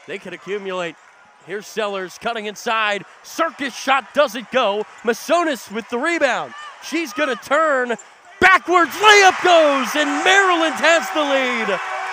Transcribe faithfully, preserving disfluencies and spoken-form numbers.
They could accumulate. Here's Sellers cutting inside. Circus shot doesn't go. Masonius with the rebound. She's going to turn. Backwards layup goes, and Maryland has the lead.